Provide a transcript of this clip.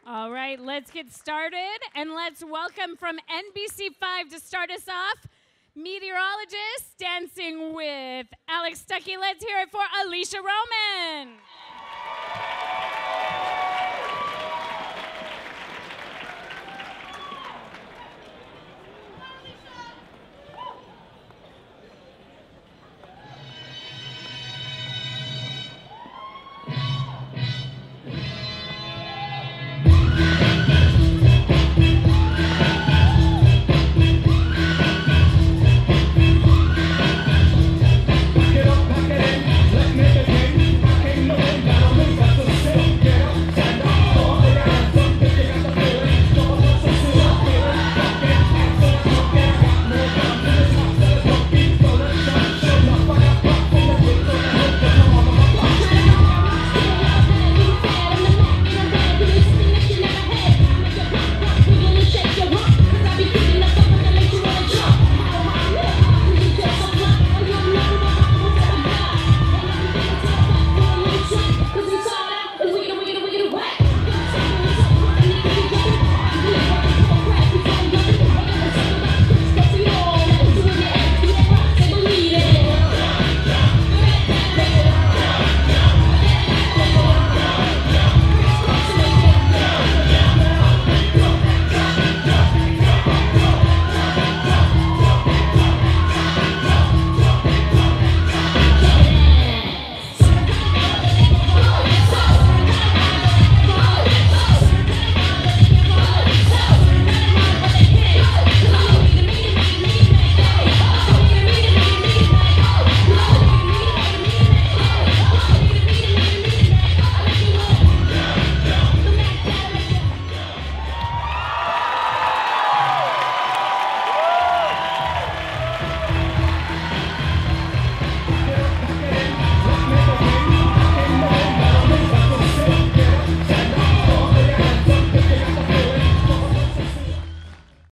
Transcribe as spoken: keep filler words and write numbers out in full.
All right, let's get started, and let's welcome from N B C five to start us off, meteorologist dancing with Alex Stuckey. Let's hear it for Alicia Roman.